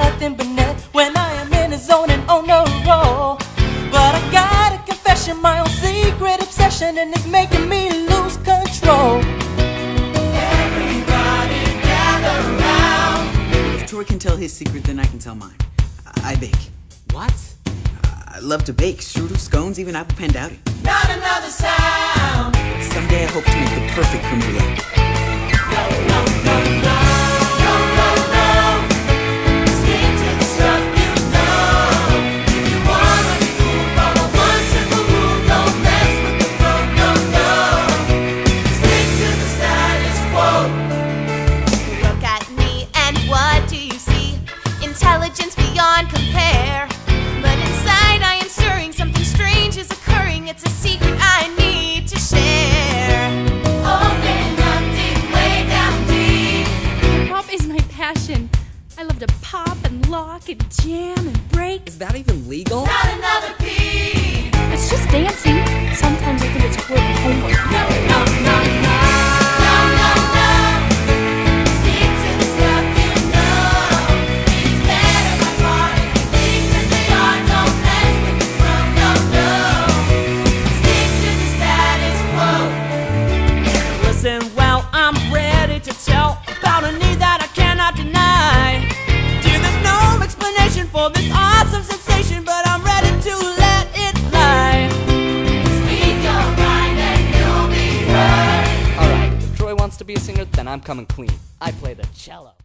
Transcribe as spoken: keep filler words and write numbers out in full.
nothing but net when I am in a zone and on a roll. But I got a confession, my own secret obsession, and it's making me lose control. Everybody gather round. If Troy can tell his secret, then I can tell mine. I, I bake. What? I love to bake. Strudel, scones, even apple pandowdy. Not another sound. Someday I hope to make the perfect creme brulee. No, no, no, no. No, no, no. Stick to the stuff you know. If you wanna be cool, follow one simple rule. Don't mess with the flow, no, no. Stick to the status quo. Look at me and what do you see? Intelligence beyond compare. But inside I am stirring, something strange is occurring. It's a secret I need to share. Open up deep, way down deep. Pop is my passion. I love to pop and lock and jam and break. Is that even legal? Not another P. It's just dancing. Sometimes I think it's more than homework. No, no, no, no. No, no, no. Stick to the stuff you know. It's better by far if you think that they are. Don't mess with the flow, no, no. Stick to the status quo. Listen, well, I'm ready to tell about a need that I cannot deny. Dear, there's no explanation for this awesome sensation, but I'm ready to let it fly. Speak your mind and you'll be heard. Alright, if Troy wants to be a singer, then I'm coming clean. I play the cello.